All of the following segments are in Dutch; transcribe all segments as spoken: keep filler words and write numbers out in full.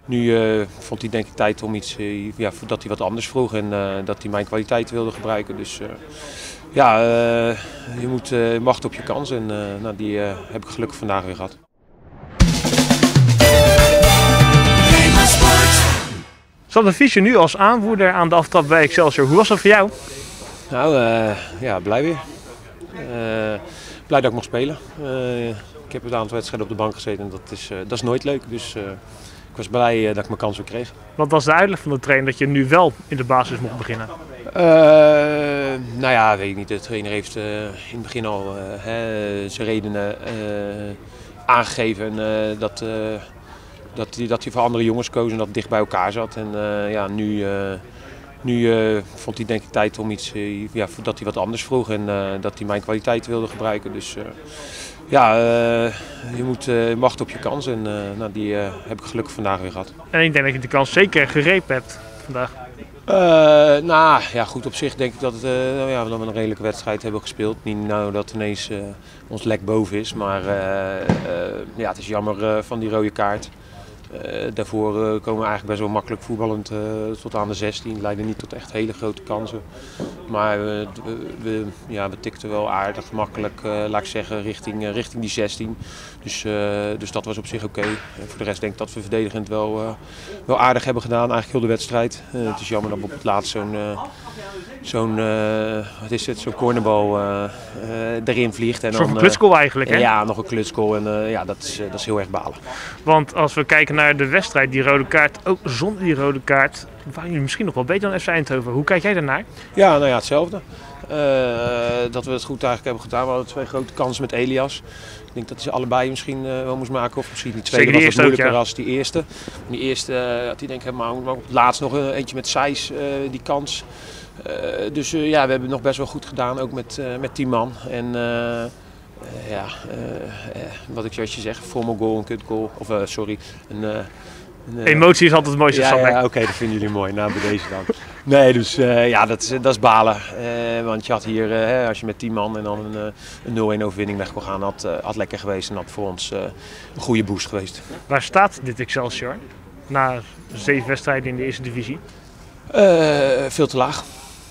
nu uh, vond hij denk ik tijd om iets, uh, ja, dat hij wat anders vroeg en uh, dat hij mijn kwaliteit wilde gebruiken. Dus uh, ja, uh, je moet uh, wachten op je kans en uh, nou, die uh, heb ik gelukkig vandaag weer gehad. Sander Fischer nu als aanvoerder aan de aftrap bij Excelsior. Hoe was dat voor jou? Nou, uh, ja, blij weer. Uh, blij dat ik mag spelen. Uh, ik heb een aantal wedstrijden op de bank gezeten en dat is, uh, dat is nooit leuk. Dus uh, ik was blij uh, dat ik mijn kans weer kreeg. Wat was de uitleg van de trainer dat je nu wel in de basis mocht beginnen? Uh, nou ja, weet ik niet. De trainer heeft uh, in het begin al uh, hè, zijn redenen uh, aangegeven uh, dat, uh, dat, hij, dat hij voor andere jongens koos en dat het dicht bij elkaar zat. En uh, ja, nu... Uh, Nu uh, vond hij denk ik tijd om iets, uh, ja, dat hij wat anders vroeg en uh, dat hij mijn kwaliteit wilde gebruiken. Dus uh, ja, uh, je moet uh, wachten op je kans en uh, nou, die uh, heb ik gelukkig vandaag weer gehad. En ik denk dat je de kans zeker gegrepen hebt vandaag. Uh, nou ja, goed, op zich denk ik dat, het, uh, nou ja, dat we een redelijke wedstrijd hebben gespeeld. Niet nou dat ineens uh, ons lek boven is, maar uh, uh, ja, het is jammer uh, van die rode kaart. Uh, daarvoor uh, komen we eigenlijk best wel makkelijk voetballend uh, tot aan de zestien. Leidden niet tot echt hele grote kansen. Maar uh, we, we, ja, we tikten wel aardig makkelijk, uh, laat ik zeggen, richting, uh, richting die zestien. Dus, uh, dus dat was op zich oké. Okay. En voor de rest denk ik dat we verdedigend wel, uh, wel aardig hebben gedaan, eigenlijk heel de wedstrijd. Uh, het is jammer dat we op het laatst zo'n uh, zo'n uh, wat is het, zo'n cornerbal uh, uh, erin vliegt. En een soort dan, klutsgoal eigenlijk, hè? Ja, nog een klutsgoal en uh, ja, dat is, uh, dat is heel erg balen. Want als we kijken naar de wedstrijd, die rode kaart, ook zonder die rode kaart, waren jullie misschien nog wel beter dan F C Eindhoven. Hoe kijk jij daarnaar? Ja, nou ja, hetzelfde. Uh, dat we het goed eigenlijk hebben gedaan. We hadden twee grote kansen met Elias. Ik denk dat hij ze allebei misschien uh, wel moest maken. Of misschien die tweede was wat moeilijker als die eerste. Die eerste uh, had hij denk ik helemaal, maar op het laatst nog een, eentje met Sijs, uh, die kans. Uh, dus uh, ja, we hebben het nog best wel goed gedaan, ook met, uh, met tien man. En uh, uh, ja, uh, uh, wat ik zoals je zeg, formal goal, een kut goal. Of uh, sorry, een... Uh, Uh, Emotie is altijd het mooiste. Ja, ja oké, okay, dat vinden jullie mooi. Nou, bij deze dan. Nee, dus uh, ja, dat is, dat is balen. Uh, want je had hier, uh, als je met tien man en dan een, uh, een nul-een overwinning weg kon gaan, had, uh, had lekker geweest en had voor ons uh, een goede boost geweest. Waar staat dit Excelsior na zeven wedstrijden in de eerste divisie? Uh, veel te laag.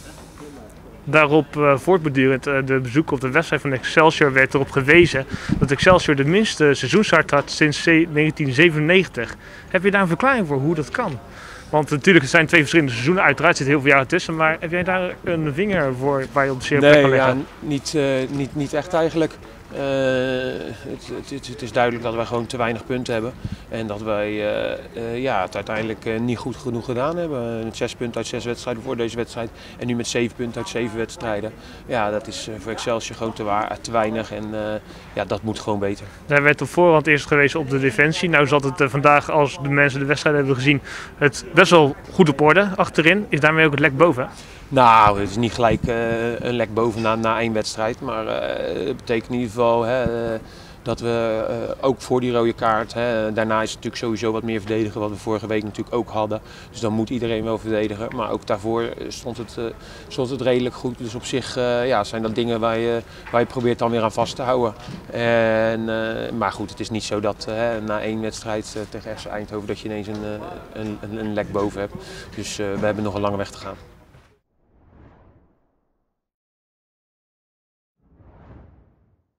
Daarop uh, voortbedurend uh, de bezoek op de wedstrijd van Excelsior werd erop gewezen dat Excelsior de minste seizoensstart had sinds negentien zevenennegentig. Heb je daar een verklaring voor hoe dat kan? Want natuurlijk, het zijn twee verschillende seizoenen, uiteraard zit heel veel jaren tussen, maar heb jij daar een vinger voor waar je op de zeer plek kan leggen? Nee, ja, niet, uh, niet, niet echt eigenlijk. Uh, het, het, het is duidelijk dat wij gewoon te weinig punten hebben en dat wij uh, uh, ja, het uiteindelijk uh, niet goed genoeg gedaan hebben. Met zes punten uit zes wedstrijden voor deze wedstrijd en nu met zeven punten uit zeven wedstrijden. Ja, dat is uh, voor Excelsior gewoon te, waar, te weinig en uh, ja, dat moet gewoon beter. Daar werd op voorhand eerst gewezen op de defensie. Nou zat het uh, vandaag, als de mensen de wedstrijd hebben gezien, het best wel goed op orde achterin. Is daarmee ook het lek boven? Nou, het is niet gelijk uh, een lek boven na, na één wedstrijd, maar uh, het betekent in ieder geval hè, uh, dat we uh, ook voor die rode kaart, hè, daarna is het natuurlijk sowieso wat meer verdedigen, wat we vorige week natuurlijk ook hadden. Dus dan moet iedereen wel verdedigen, maar ook daarvoor stond het, uh, stond het redelijk goed. Dus op zich uh, ja, zijn dat dingen waar je, waar je probeert dan weer aan vast te houden. En, uh, maar goed, het is niet zo dat uh, na één wedstrijd uh, tegen F C Eindhoven dat je ineens een, uh, een, een, een lek boven hebt. Dus uh, we hebben nog een lange weg te gaan.